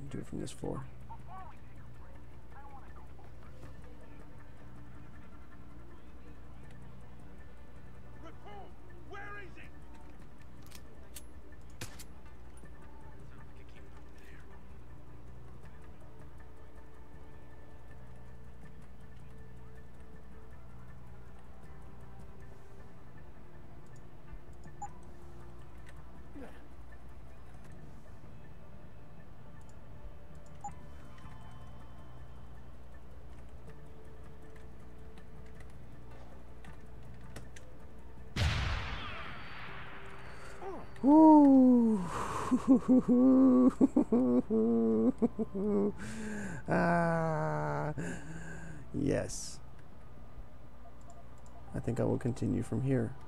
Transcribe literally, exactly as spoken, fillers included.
do it from this floor. Ooh. Ah, yes. I think I will continue from here.